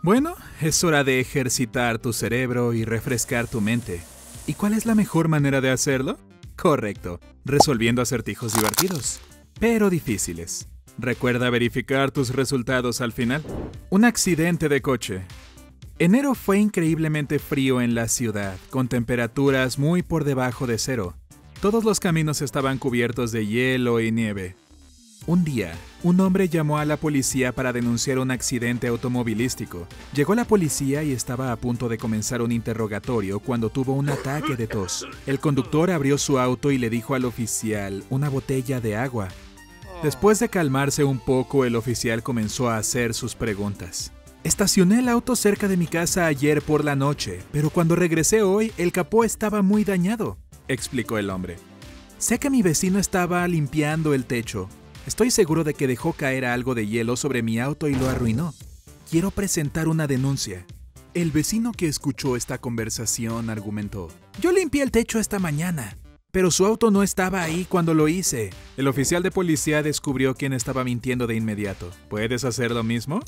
Bueno, es hora de ejercitar tu cerebro y refrescar tu mente. ¿Y cuál es la mejor manera de hacerlo? Correcto, resolviendo acertijos divertidos, pero difíciles. Recuerda verificar tus resultados al final. Un accidente de coche. Enero fue increíblemente frío en la ciudad, con temperaturas muy por debajo de cero. Todos los caminos estaban cubiertos de hielo y nieve. Un día, un hombre llamó a la policía para denunciar un accidente automovilístico. Llegó la policía y estaba a punto de comenzar un interrogatorio cuando tuvo un ataque de tos. El conductor abrió su auto y le dijo al oficial una botella de agua. Después de calmarse un poco, el oficial comenzó a hacer sus preguntas. Estacioné el auto cerca de mi casa ayer por la noche, pero cuando regresé hoy, el capó estaba muy dañado, explicó el hombre. Sé que mi vecino estaba limpiando el techo. Estoy seguro de que dejó caer algo de hielo sobre mi auto y lo arruinó. Quiero presentar una denuncia. El vecino que escuchó esta conversación argumentó: yo limpié el techo esta mañana, pero su auto no estaba ahí cuando lo hice. El oficial de policía descubrió quién estaba mintiendo de inmediato. ¿Puedes hacer lo mismo?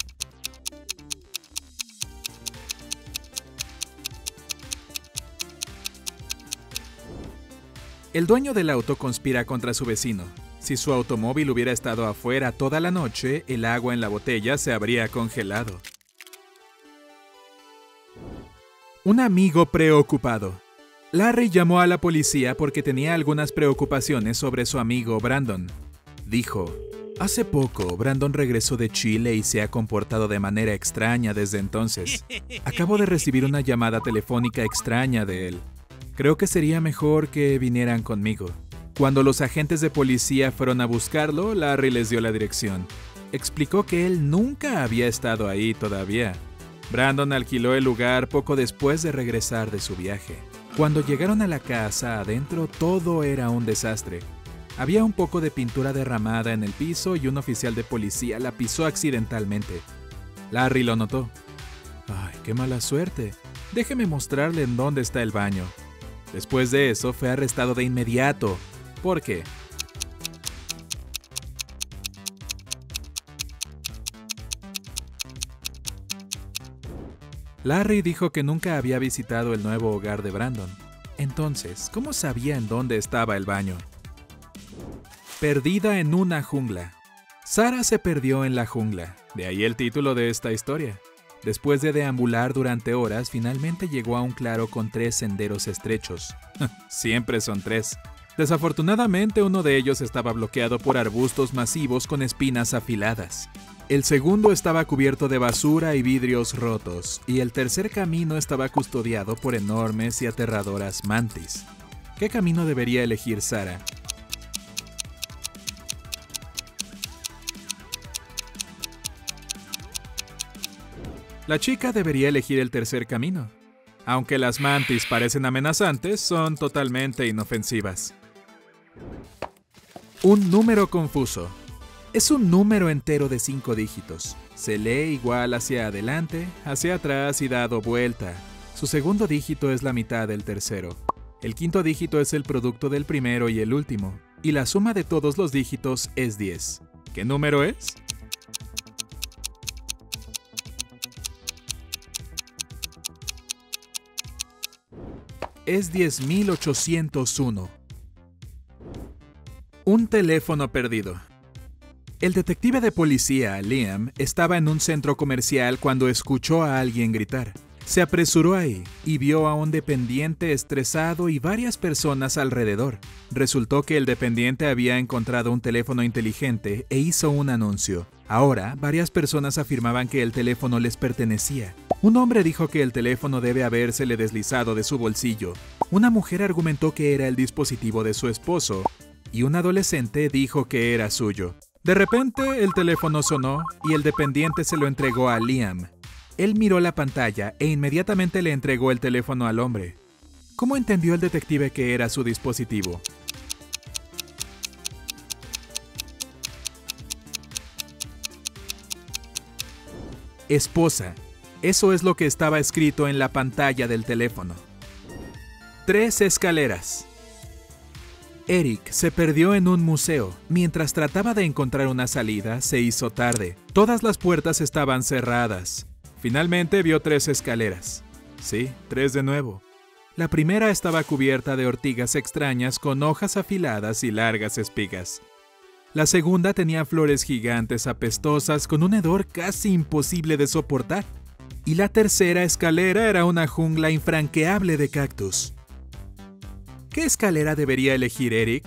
El dueño del auto conspira contra su vecino. Si su automóvil hubiera estado afuera toda la noche, el agua en la botella se habría congelado. Un amigo preocupado. Larry llamó a la policía porque tenía algunas preocupaciones sobre su amigo Brandon. Dijo: hace poco, Brandon regresó de Chile y se ha comportado de manera extraña desde entonces. Acabo de recibir una llamada telefónica extraña de él. Creo que sería mejor que vinieran conmigo. Cuando los agentes de policía fueron a buscarlo, Larry les dio la dirección. Explicó que él nunca había estado ahí todavía. Brandon alquiló el lugar poco después de regresar de su viaje. Cuando llegaron a la casa, adentro todo era un desastre. Había un poco de pintura derramada en el piso y un oficial de policía la pisó accidentalmente. Larry lo notó. ¡Ay, qué mala suerte! Déjeme mostrarle en dónde está el baño. Después de eso, fue arrestado de inmediato. ¿Por qué? Larry dijo que nunca había visitado el nuevo hogar de Brandon. Entonces, ¿cómo sabía en dónde estaba el baño? Perdida en una jungla. Sarah se perdió en la jungla, de ahí el título de esta historia. Después de deambular durante horas, finalmente llegó a un claro con 3 senderos estrechos. Siempre son 3. Desafortunadamente, uno de ellos estaba bloqueado por arbustos masivos con espinas afiladas. El segundo estaba cubierto de basura y vidrios rotos, y el tercer camino estaba custodiado por enormes y aterradoras mantis. ¿Qué camino debería elegir Sarah? La chica debería elegir el tercer camino. Aunque las mantis parecen amenazantes, son totalmente inofensivas. Un número confuso. Es un número entero de 5 dígitos. Se lee igual hacia adelante, hacia atrás y dado vuelta. Su segundo dígito es la mitad del tercero. El quinto dígito es el producto del primero y el último. Y la suma de todos los dígitos es 10. ¿Qué número es? Es 10.801. Un teléfono perdido. El detective de policía, Liam, estaba en un centro comercial cuando escuchó a alguien gritar. Se apresuró ahí y vio a un dependiente estresado y varias personas alrededor. Resultó que el dependiente había encontrado un teléfono inteligente e hizo un anuncio. Ahora, varias personas afirmaban que el teléfono les pertenecía. Un hombre dijo que el teléfono debe habérsele deslizado de su bolsillo. Una mujer argumentó que era el dispositivo de su esposo, y un adolescente dijo que era suyo. De repente, el teléfono sonó y el dependiente se lo entregó a Liam. Él miró la pantalla e inmediatamente le entregó el teléfono al hombre. ¿Cómo entendió el detective que era su dispositivo? Esposa. Eso es lo que estaba escrito en la pantalla del teléfono. 3 escaleras. Eric se perdió en un museo. Mientras trataba de encontrar una salida, se hizo tarde. Todas las puertas estaban cerradas. Finalmente vio 3 escaleras. Sí, 3 de nuevo. La primera estaba cubierta de ortigas extrañas con hojas afiladas y largas espigas. La segunda tenía flores gigantes apestosas con un hedor casi imposible de soportar. Y la tercera escalera era una jungla infranqueable de cactus. ¿Qué escalera debería elegir Eric?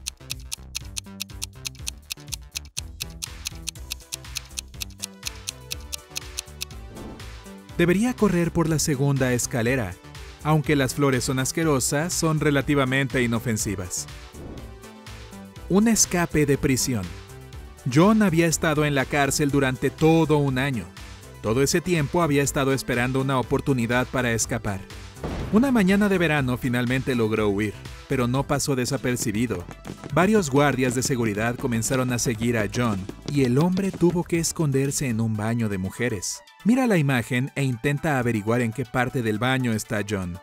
Debería correr por la segunda escalera, aunque las flores son asquerosas, son relativamente inofensivas. Un escape de prisión. John había estado en la cárcel durante todo un año. Todo ese tiempo había estado esperando una oportunidad para escapar. Una mañana de verano finalmente logró huir, pero no pasó desapercibido. Varios guardias de seguridad comenzaron a seguir a John, y el hombre tuvo que esconderse en un baño de mujeres. Mira la imagen e intenta averiguar en qué parte del baño está John.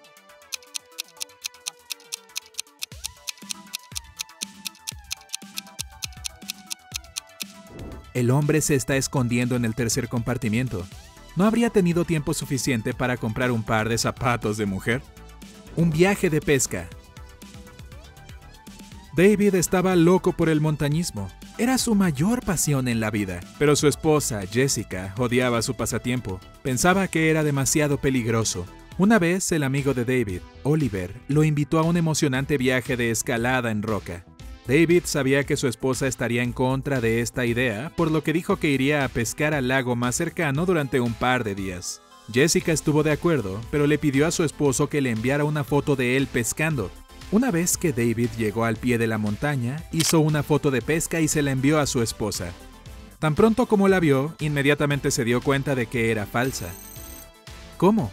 El hombre se está escondiendo en el tercer compartimiento. ¿No habría tenido tiempo suficiente para comprar un par de zapatos de mujer? Un viaje de pesca. David estaba loco por el montañismo. Era su mayor pasión en la vida. Pero su esposa, Jessica, odiaba su pasatiempo. Pensaba que era demasiado peligroso. Una vez, el amigo de David, Oliver, lo invitó a un emocionante viaje de escalada en roca. David sabía que su esposa estaría en contra de esta idea, por lo que dijo que iría a pescar al lago más cercano durante un par de días. Jessica estuvo de acuerdo, pero le pidió a su esposo que le enviara una foto de él pescando. Una vez que David llegó al pie de la montaña, hizo una foto de pesca y se la envió a su esposa. Tan pronto como la vio, inmediatamente se dio cuenta de que era falsa. ¿Cómo?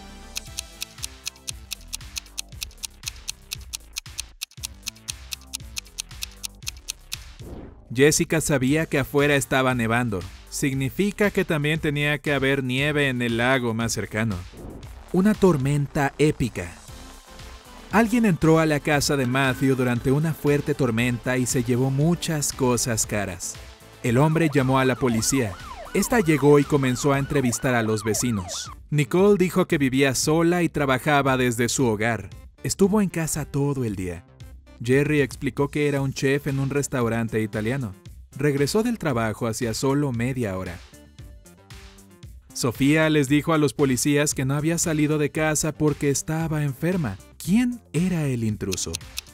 Jessica sabía que afuera estaba nevando. Significa que también tenía que haber nieve en el lago más cercano. Una tormenta épica. Alguien entró a la casa de Matthew durante una fuerte tormenta y se llevó muchas cosas caras. El hombre llamó a la policía. Esta llegó y comenzó a entrevistar a los vecinos. Nicole dijo que vivía sola y trabajaba desde su hogar. Estuvo en casa todo el día. Jerry explicó que era un chef en un restaurante italiano. Regresó del trabajo hacía solo media hora. Sofía les dijo a los policías que no había salido de casa porque estaba enferma. ¿Quién era el intruso?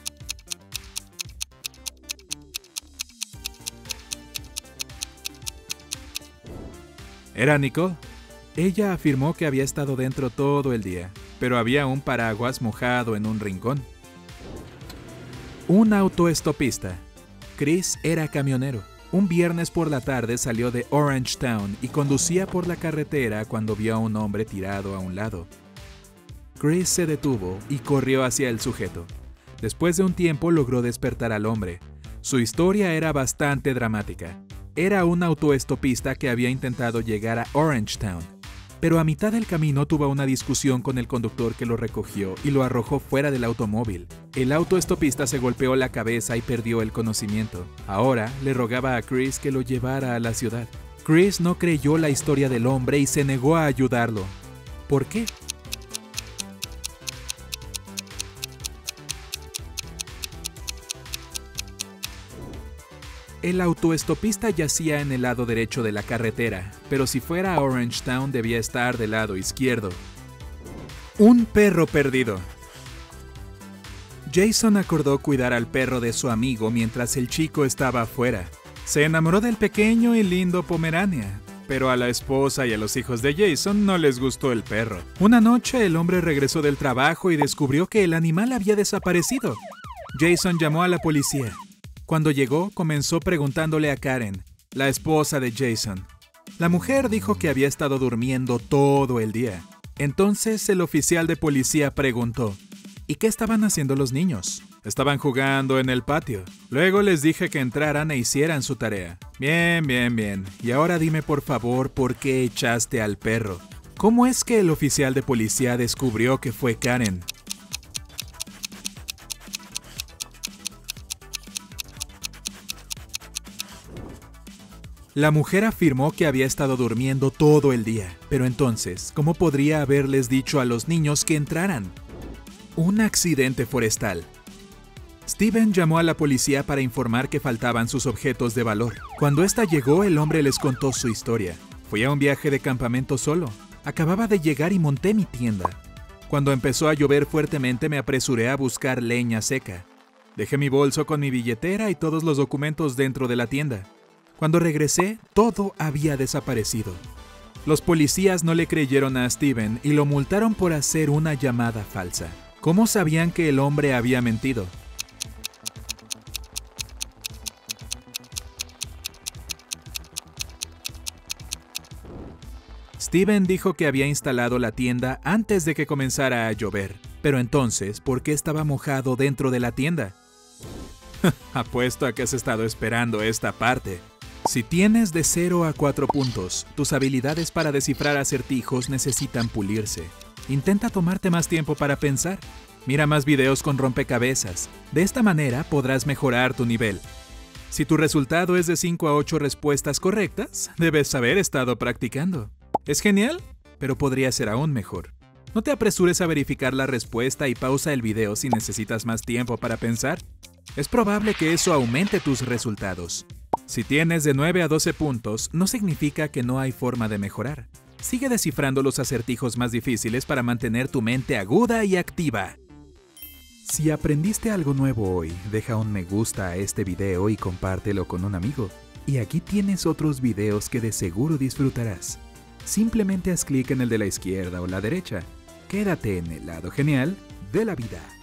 Era Nicole. Ella afirmó que había estado dentro todo el día, pero había un paraguas mojado en un rincón. Un autoestopista. Chris era camionero. Un viernes por la tarde salió de Orangetown y conducía por la carretera cuando vio a un hombre tirado a un lado. Chris se detuvo y corrió hacia el sujeto. Después de un tiempo logró despertar al hombre. Su historia era bastante dramática. Era un autoestopista que había intentado llegar a Orangetown, pero a mitad del camino tuvo una discusión con el conductor que lo recogió y lo arrojó fuera del automóvil. El autoestopista se golpeó la cabeza y perdió el conocimiento. Ahora le rogaba a Chris que lo llevara a la ciudad. Chris no creyó la historia del hombre y se negó a ayudarlo. ¿Por qué? El autoestopista yacía en el lado derecho de la carretera, pero si fuera a Orangetown debía estar del lado izquierdo. Un perro perdido. Jason acordó cuidar al perro de su amigo mientras el chico estaba afuera. Se enamoró del pequeño y lindo Pomerania, pero a la esposa y a los hijos de Jason no les gustó el perro. Una noche el hombre regresó del trabajo y descubrió que el animal había desaparecido. Jason llamó a la policía. Cuando llegó, comenzó preguntándole a Karen, la esposa de Jason. La mujer dijo que había estado durmiendo todo el día. Entonces el oficial de policía preguntó, ¿y qué estaban haciendo los niños? Estaban jugando en el patio. Luego les dije que entraran e hicieran su tarea. Bien, bien, bien. Y ahora dime por favor por qué echaste al perro. ¿Cómo es que el oficial de policía descubrió que fue Karen? La mujer afirmó que había estado durmiendo todo el día, pero entonces, ¿cómo podría haberles dicho a los niños que entraran? Un accidente forestal. Steven llamó a la policía para informar que faltaban sus objetos de valor. Cuando ésta llegó, el hombre les contó su historia. Fui a un viaje de campamento solo. Acababa de llegar y monté mi tienda. Cuando empezó a llover fuertemente, me apresuré a buscar leña seca. Dejé mi bolso con mi billetera y todos los documentos dentro de la tienda. Cuando regresé, todo había desaparecido. Los policías no le creyeron a Steven y lo multaron por hacer una llamada falsa. ¿Cómo sabían que el hombre había mentido? Steven dijo que había instalado la tienda antes de que comenzara a llover. Pero entonces, ¿por qué estaba mojado dentro de la tienda? Apuesto a que has estado esperando esta parte. Si tienes de 0 a 4 puntos, tus habilidades para descifrar acertijos necesitan pulirse. Intenta tomarte más tiempo para pensar. Mira más videos con rompecabezas. De esta manera podrás mejorar tu nivel. Si tu resultado es de 5 a 8 respuestas correctas, debes haber estado practicando. ¿Es genial? Pero podría ser aún mejor. No te apresures a verificar la respuesta y pausa el video si necesitas más tiempo para pensar. Es probable que eso aumente tus resultados. Si tienes de 9 a 12 puntos, no significa que no hay forma de mejorar. Sigue descifrando los acertijos más difíciles para mantener tu mente aguda y activa. Si aprendiste algo nuevo hoy, deja un me gusta a este video y compártelo con un amigo. Y aquí tienes otros videos que de seguro disfrutarás. Simplemente haz clic en el de la izquierda o la derecha. Quédate en el lado genial de la vida.